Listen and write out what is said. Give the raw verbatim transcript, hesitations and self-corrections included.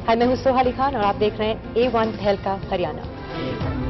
हाय, मैं हूं सोहाली खान और आप देख रहे हैं ए वन तहलका हरियाणा।